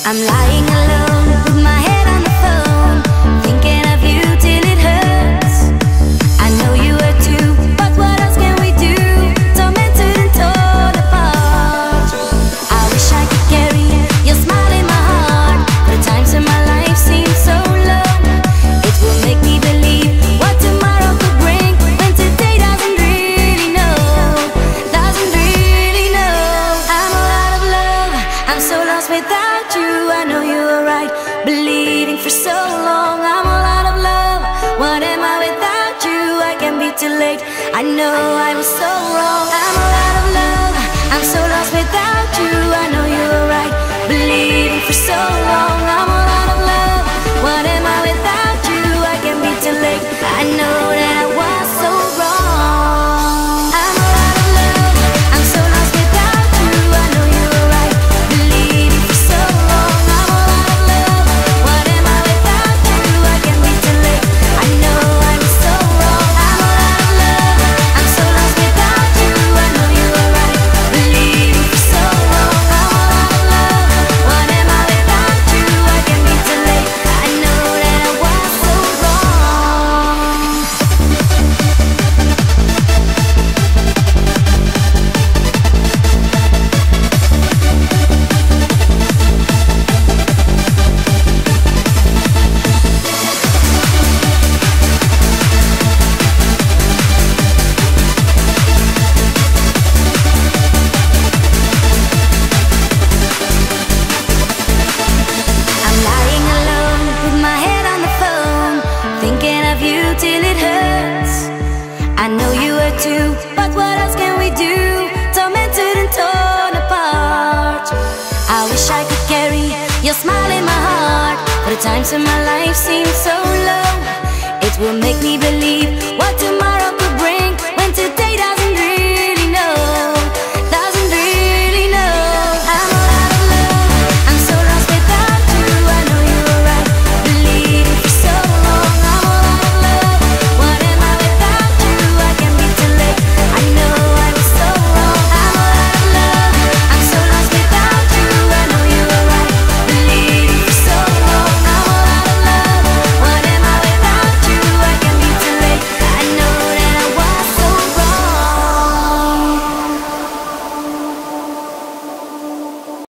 I'm lying alone with my head on the phone, thinking of you till it hurts. I know you hurt too, but what else can we do? Tormented and torn apart. I wish I could carry your smile in my heart, but the times in my life seem so low. It will make me believe what tomorrow could bring, when today doesn't really know. Doesn't really know. I'm all out of love, I'm so lost without you. I know you were right, bleeding for so long. I'm all out of love, what am I without you? I can be too late, I know I was so wrong. I'm all out of love, I'm so lost without you. I know you were right, bleeding for so long. I'm all out of love, what am I without you? I can be too late, I know that I was so wrong. I'm all out of love, I'm so lost without you. I know you were right, bleeding for so long. I'm all out of love, what am I without you? I can be too late, I know I was so wrong. I'm all out of love, I'm so lost without you. I know you were right, bleeding for so long. I'm all out of love, what am I without you? I can be too late, I know that I was so wrong. I'm lying alone with my head on the phone, thinking of you till it hurts. I know you hurt too, but what else can we do? Tormented and torn apart. I wish I could carry your smile in my heart, but the times in my life seem so low. It will make me believe